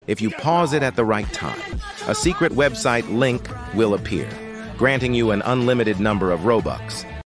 If you pause it at the right time, a secret website link will appear, granting you an unlimited number of Robux.